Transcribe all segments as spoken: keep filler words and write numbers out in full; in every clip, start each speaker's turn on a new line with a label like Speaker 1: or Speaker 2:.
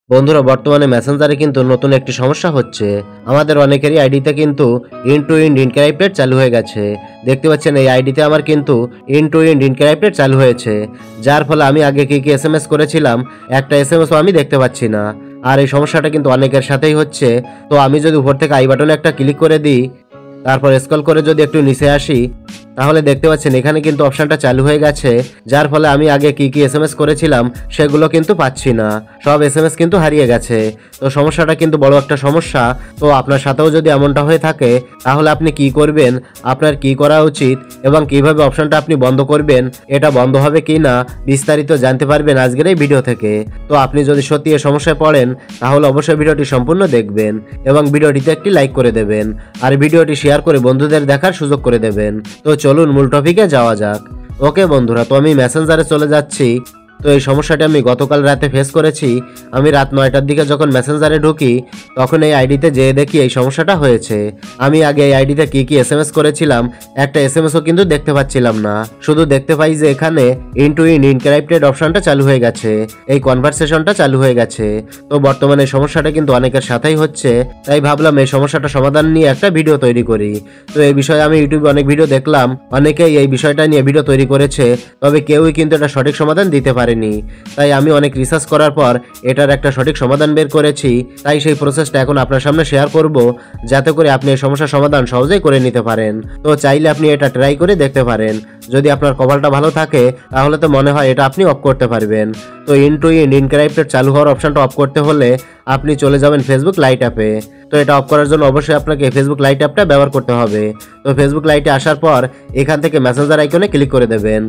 Speaker 1: বন্ধুরা বর্তমানে মেসেঞ্জারে কিন্তু নতুন একটি সমস্যা হচ্ছে। আমাদের অনেকেরই আইডিতে কিন্তু ইন টু ইন্ড ইনক্রিপ্টেড চালু হয়ে গেছে। দেখতে পাচ্ছেন এই আইডিতে আমার কিন্তু ইন টু ইন্ড ইনক্রিপ্টেড চালু হয়েছে, যার ফলে আমি আগে কি কি এসএমএস করেছিলাম একটা এসএমএসও আমি দেখতে পাচ্ছি না। আর এই সমস্যাটা কিন্তু অনেকের সাথেই হচ্ছে। তো আমি যদি উপর থেকে আই বাটনে একটা ক্লিক করে দিই, তারপর স্ক্রল করে যদি একটু নিচে আসি, তাহলে দেখতে পাচ্ছেন এখানে কিন্তু অপশনটা চালু হয়ে গেছে, যার ফলে আমি আগে কি কি এসএমএস করেছিলাম সেগুলো কিন্তু পাচ্ছি না, সব এসএমএস কিন্তু হারিয়ে গেছে। তো সমস্যাটা কিন্তু বড় একটা সমস্যা। তো আপনার সাথেও যদি এমনটা হয়ে থাকে তাহলে আপনি কি করবেন, আপনার কি করা উচিত এবং কিভাবে অপশনটা আপনি বন্ধ করবেন, এটা বন্ধ হবে কি না বিস্তারিত জানতে পারবেন আজকের এই ভিডিও থেকে। তো আপনি যদি সত্যি এই সমস্যায় পড়েন তাহলে অবশ্যই ভিডিওটি সম্পূর্ণ দেখবেন এবং ভিডিওটিতে একটি লাইক করে দেবেন আর ভিডিওটি শেয়ার করে বন্ধুদের দেখার সুযোগ করে দেবেন। তো চলুন মূল টপিকে যাওয়া যাক। ওকে বন্ধুরা, তো আমি মেসেঞ্জারে চলে যাচ্ছি। তো এই সমস্যাটি আমি গতকাল রাতে ফেস করেছি। আমি রাত নয়টার দিকে যখন মেসেঞ্জারে ঢুকি তখন এই আইডিতে যেয়ে দেখি এই সমস্যাটা হয়েছে। আমি আগে এই আইডিতে কি কি এসএমএস করেছিলাম একটা এসএমএসও কিন্তু দেখতে পাচ্ছিলাম না, শুধু দেখতে পাই যে এখানে ইন টু ইন ইনক্রিপ্টেড অপশনটা চালু হয়ে গেছে, এই কনভারসেশনটা চালু হয়ে গেছে। তো বর্তমানে এই সমস্যাটা কিন্তু অনেকের সাথেই হচ্ছে, তাই ভাবলাম এই সমস্যাটা সমাধান নিয়ে একটা ভিডিও তৈরি করি। তো এই বিষয়ে আমি ইউটিউবে অনেক ভিডিও দেখলাম, অনেকেই এই বিষয়টা নিয়ে ভিডিও তৈরি করেছে, তবে কেউই কিন্তু এটা সঠিক সমাধান দিতে পারে। তাই আমি অনেক রিসার্চ করার পর এটার একটা সঠিক সমাধান বের করেছি। তাই সেই প্রসেসটা এখন আপনার সামনে শেয়ার করব, যাতে করে আপনি এই সমস্যার সমাধান সহজেই করে নিতে পারেন। তো চাইলে আপনি এটা ট্রাই করে দেখতে পারেন। যদি আপনার কপালটা ভালো থাকে তাহলে তো মনে হয় এটা আপনি অফ করতে পারবেন। তো ইন টু ইন ইনক্রিপ্টেড চালু হওয়ার অপশনটা অফ করতে হলে আপনি চলে যাবেন ফেসবুক লাইট অ্যাপে। তো এটা অফ করার জন্য অবশ্যই আপনাকে ফেসবুক লাইট অ্যাপটা ব্যবহার করতে হবে। তো ফেসবুক লাইটে আসার পর এখান থেকে মেসেঞ্জার আইকনে ক্লিক করে দেবেন।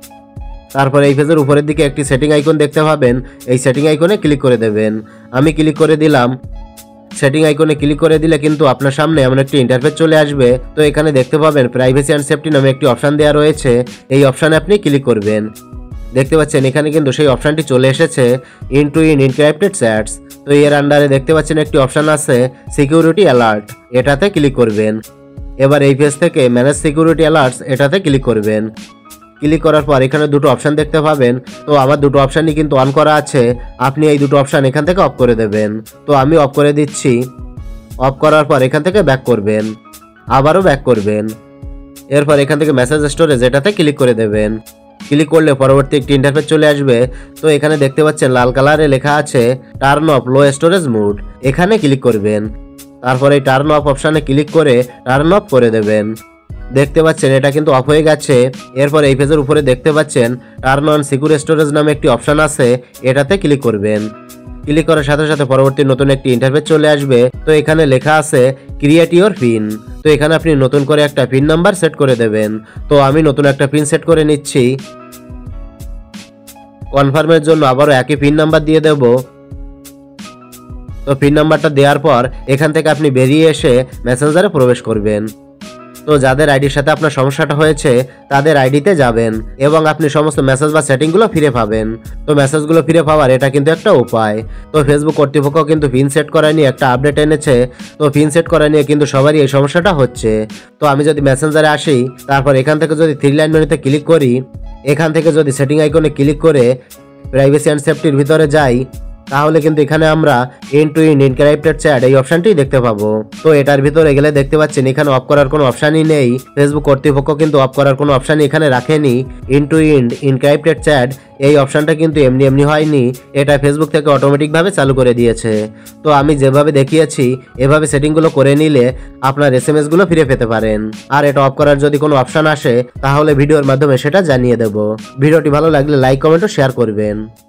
Speaker 1: তারপর এই পেজের উপরের দিকে একটি সেটিং আইকন দেখতে পাবেন, এই সেটিং আইকনে ক্লিক করে দেবেন। আমি ক্লিক করে দিলাম। সেটিং আইকনে ক্লিক করে দিলে কিন্তু আপনার সামনে এমন একটি ইন্টারফেস চলে আসবে। তো এখানে দেখতে পাবেন প্রাইভেসি অ্যান্ড সেফটি নামে একটি অপশন দেওয়া রয়েছে, এই অপশানে আপনি ক্লিক করবেন। দেখতে পাচ্ছেন এখানে কিন্তু সেই অপশানটি চলে এসেছে, end to end encrypted chats. তো এর আন্ডারে দেখতে পাচ্ছেন একটি অপশান আছে সিকিউরিটি অ্যালার্ট, এটাতে ক্লিক করবেন। এবার এই পেজ থেকে ম্যানেজ সিকিউরিটি অ্যালার্টস এটাতে ক্লিক করবেন। ক্লিক করার পর এখানে দুটো অপশান দেখতে পাবেন। তো আমার দুটো অপশানই কিন্তু অন করা আছে, আপনি এই দুটো অপশান এখান থেকে অফ করে দেবেন। তো আমি অফ করে দিচ্ছি। অফ করার পর এখান থেকে ব্যাক করবেন, আবারও ব্যাক করবেন। এরপর এখান থেকে মেসেজ স্টোরেজ এটাতে ক্লিক করে দেবেন। ক্লিক করলে পরবর্তী একটি ইন্টারফেস চলে আসবে। তো এখানে দেখতে পাচ্ছেন লাল কালারে লেখা আছে turn off low storage mode, এখানে ক্লিক করবেন। তারপর এই টার্ন অফ অপশানে ক্লিক করে টার্ন অফ করে দেবেন। দেখতে পাচ্ছেন এটা কিন্তু অফ হয়ে গেছে। এরপর এই পেজের উপরে দেখতে পাচ্ছেন টার্ন অন সিকিউর স্টোরেজ নামে একটি অপশন আছে, এটাতে ক্লিক করবেন। ক্লিক করার সাথে সাথে পরবর্তী নতুন একটি ইন্টারফেস চলে আসবে। তো এখানে লেখা আছে ক্রিয়েট ইওর পিন। তো এখানে আপনি নতুন করে একটা পিন নাম্বার সেট করে দেবেন। তো আমি নতুন একটা পিন সেট করে নিচ্ছি। কনফার্মের জন্য আবারও একই পিন নাম্বার দিয়ে দেব। তো পিন নাম্বারটা দেওয়ার পর এখান থেকে আপনি বেরিয়ে এসে মেসেঞ্জারে প্রবেশ করবেন। তো যাদের আইডির সাথে আপনার সমস্যাটা হয়েছে তাদের আইডিতে যাবেন এবং আপনি সমস্ত মেসেজ বা সেটিংগুলো ফিরে পাবেন। তো মেসেজগুলো ফিরে পাওয়ার এটা কিন্তু একটা উপায়। তো ফেসবুক কর্তৃপক্ষ কিন্তু পিন সেট করা নিয়ে একটা আপডেট এনেছে। তো পিন সেট করা নিয়ে কিন্তু সবারই এই সমস্যাটা হচ্ছে। তো আমি যদি মেসেঞ্জারে আসি, তারপর এখান থেকে যদি থ্রি লাইন মেনুতে ক্লিক করি, এখান থেকে যদি সেটিং আইকনে ক্লিক করে প্রাইভেসি অ্যান্ড সেফটির ভিতরে যাই, তাহলে কিন্তু এখানে আমরা end to end encrypted chat এই অপশনটি দেখতে পাবো। তো এটার ভিতরে গেলে দেখতে পাচ্ছেন এখানে অফ করার কোনো অপশনই নেই। ফেসবুক কর্তৃপক্ষ কিন্তু অফ করার কোনো অপশনই এখানে রাখেনি। End to end encrypted chat এই অপশনটা কিন্তু এমনি এমনি হয়নি, এটা ফেসবুক থেকে অটোমেটিকভাবে চালু করে দিয়েছে। তো আমি যেভাবে দেখিয়েছি এভাবে সেটিংগুলো করে নিলে আপনার এসএমএস গুলো ফিরে পেতে পারেন। আর এটা অফ করার যদি কোনো অপশন আসে তাহলে ভিডিওর মাধ্যমে সেটা জানিয়ে দেব। ভিডিওটি ভালো লাগলে লাইক কমেন্ট ও শেয়ার করবেন।